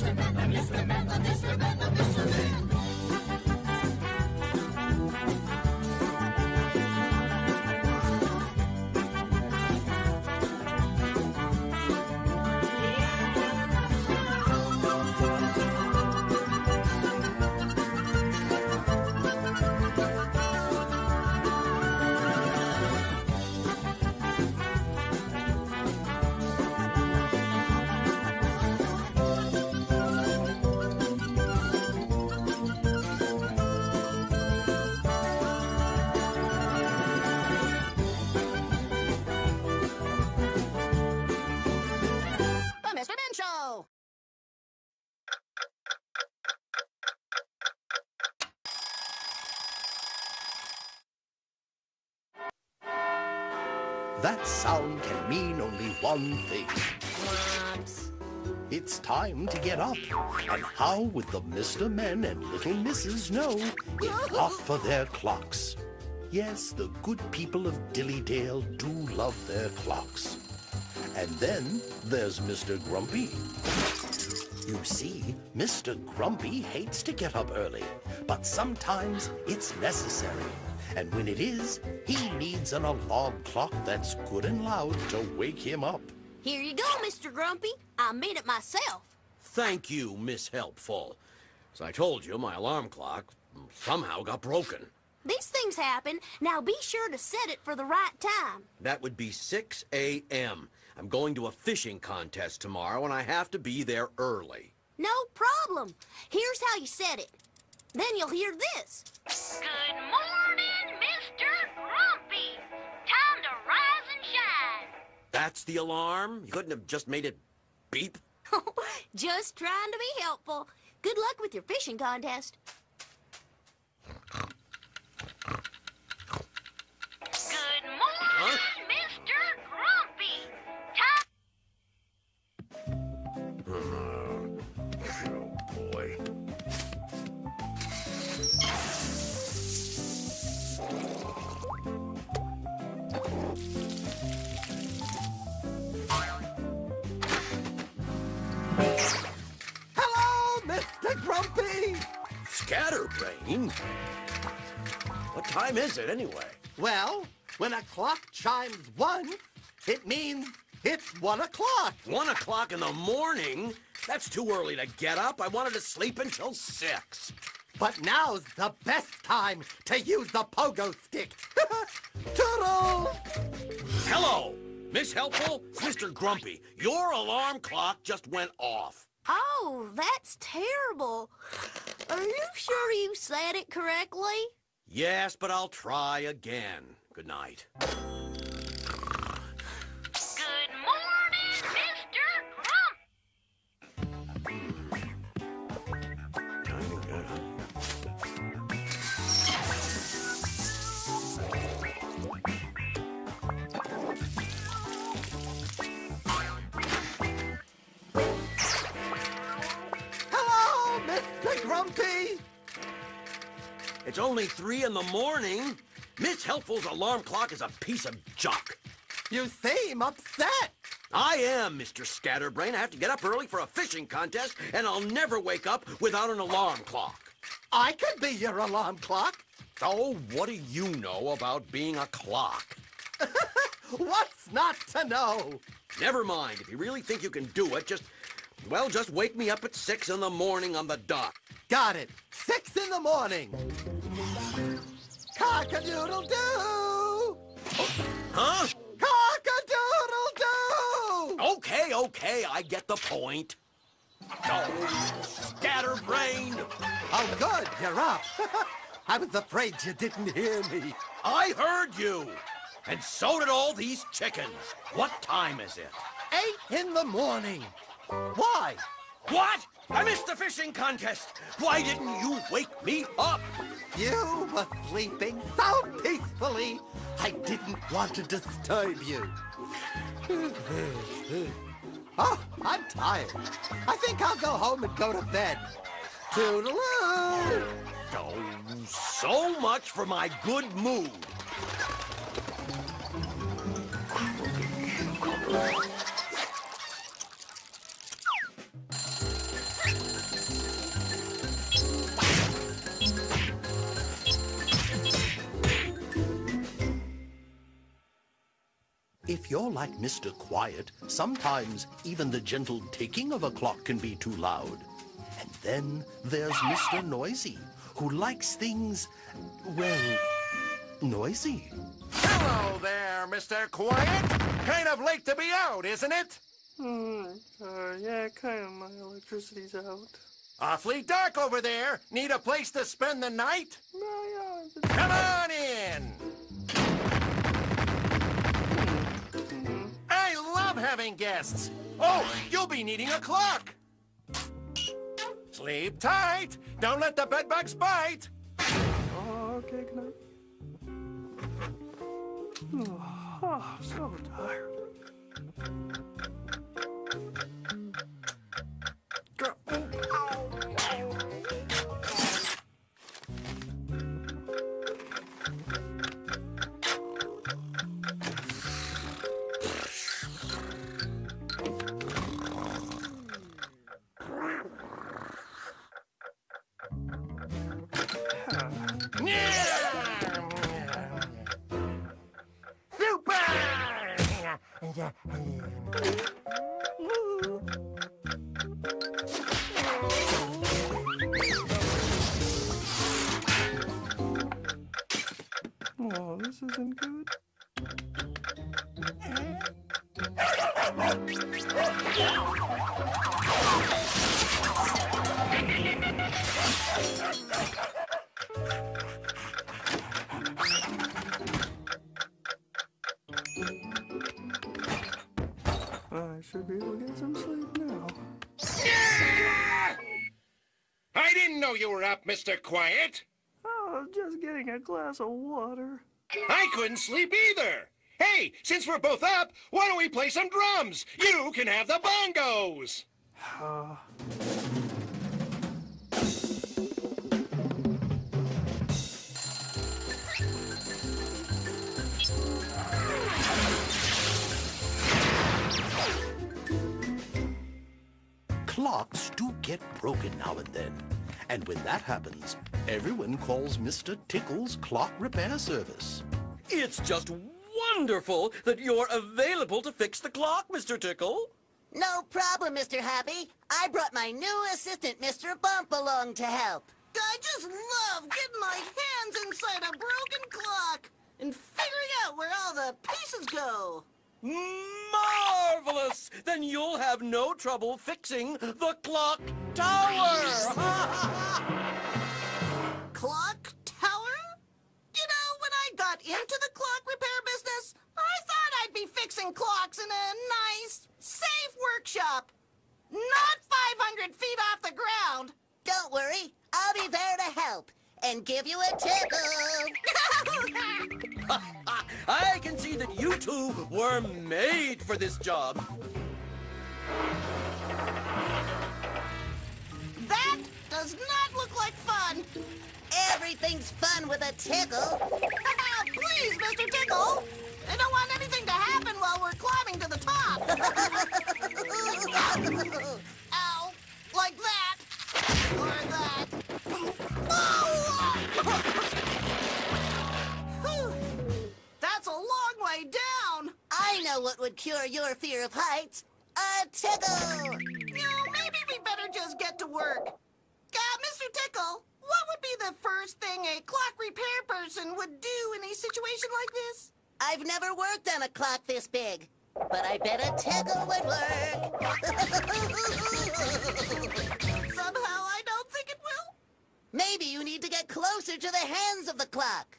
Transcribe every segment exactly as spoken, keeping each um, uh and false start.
Mister Men, the Mister Men, the Mister Men, the Mister Men. That sound can mean only one thing. Whoops. It's time to get up. And how would the Mister Men and Little Missus know if not for their clocks? Yes, the good people of Dillydale do love their clocks. And then there's Mister Grumpy. You see, Mister Grumpy hates to get up early, but sometimes it's necessary. And when it is, he needs an alarm clock that's good and loud to wake him up. Here you go, Mister Grumpy. I made it myself. Thank you, Miss Helpful. As I told you, my alarm clock somehow got broken. These things happen. Now be sure to set it for the right time. That would be six A M I'm going to a fishing contest tomorrow, and I have to be there early. No problem. Here's how you set it. Then you'll hear this. Good morning, Mister Grumpy. Time to rise and shine. That's the alarm? You couldn't have just made it beep? Just trying to be helpful. Good luck with your fishing contest. Good morning, Huh? Mister Grumpy. Time. Oh, boy. Hello, Mister Grumpy! Scatterbrain? What time is it, anyway? Well, when a clock chimes one, it means it's one o'clock. One o'clock in the morning? That's too early to get up. I wanted to sleep until six. But now's the best time to use the pogo stick. Toodles! Hello, Miss Helpful, it's Mister Grumpy. Your alarm clock just went off. Oh, that's terrible. Are you sure you said it correctly? Yes, but I'll try again. Good night. Good morning, Mister Grumpy. Hello, Mister Grumpy! It's only three in the morning. Miss Helpful's alarm clock is a piece of junk. You seem upset. I am, Mister Scatterbrain. I have to get up early for a fishing contest, and I'll never wake up without an alarm clock. I could be your alarm clock. Oh, what do you know about being a clock? What's not to know? Never mind. If you really think you can do it, just, well, just wake me up at six in the morning on the dot. Got it. Six in the morning. Cock-a-doodle-doo! Huh? Cock-a-doodle-doo! Okay, okay, I get the point. Oh, Scatterbrain! Oh, good, you're up. I was afraid you didn't hear me. I heard you! And so did all these chickens. What time is it? Eight in the morning. Why? What? I missed the fishing contest. Why didn't you wake me up? You were sleeping so peacefully, I didn't want to disturb you. Oh, I'm tired. I think I'll go home and go to bed. Toodaloo! Oh, so much for my good mood. you're like Mister Quiet, sometimes even the gentle ticking of a clock can be too loud. And then there's Mister Noisy, who likes things, well, noisy. Hello there, Mister Quiet. Kind of late to be out, isn't it? Hmm, uh, yeah, kind of. My electricity's out. Awfully dark over there. Need a place to spend the night? No, yeah, it's... Come on in. I love having guests. Oh, you'll be needing a clock. Sleep tight. Don't let the bedbugs bite. Oh, okay, good night. Oh, so tired. Oh, this isn't good. I should be able to get some sleep now. I didn't know you were up, Mister Quiet. Oh, just getting a glass of water. I couldn't sleep either. Hey, since we're both up, why don't we play some drums? You can have the bongos. Uh... Clocks do get broken now and then. And when that happens, everyone calls Mister Tickle's clock repair service. It's just wonderful that you're available to fix the clock, Mister Tickle. No problem, Mister Happy. I brought my new assistant, Mister Bump, along to help. I just love getting my hands inside a broken clock and figuring out where all the pieces go. Marvelous! Then you'll have no trouble fixing the clock tower! Clock tower? You know, when I got into the clock repair business, I thought I'd be fixing clocks in a nice, safe workshop. Not five hundred feet off the ground. Don't worry, I'll be there to help and give you a tickle. I can see that you two were made for this job. That does not look like fun. Everything's fun with a tickle. Please, Mister Tickle. I don't want anything to happen while we're climbing to the top. Ow. Like that. Or that. Whew. That's a long way down. I know what would cure your fear of heights. A tickle. You know, maybe we better just get to work. Uh, Mister Tickle, what would be the first thing a clock repair person would do in a situation like this? I've never worked on a clock this big, but I bet a tickle would work. Somehow I don't think it will. Maybe you need to get closer to the hands of the clock.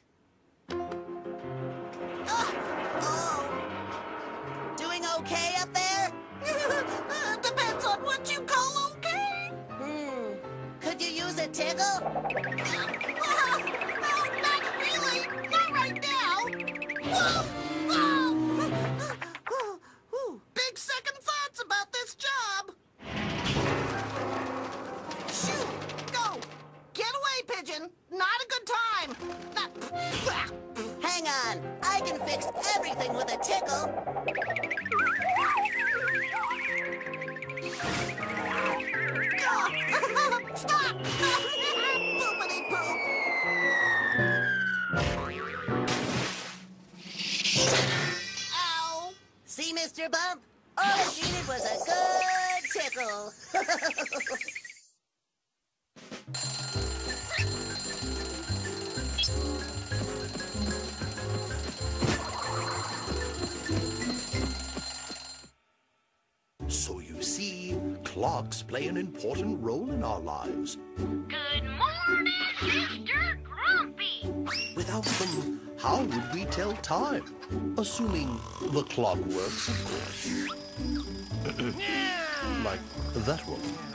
Uh, oh. Doing okay up there? uh, depends on what you call okay. Hmm. Could you use a tickle? Uh, no, not really. Not right now. Whoa! Whoa! Ooh, big second thoughts about this job. Shoot! Go! Get away, Pigeon. Not a good time. Not... Hang on. I can fix everything with a tickle. Stop! Poopity poop! Ow! Mister Bump. All it needed was a good tickle. So you see, clocks play an important role in our lives. Good morning, Mister Grumpy. Without them, how would we tell time? Assuming the clock works, of course. Like that one.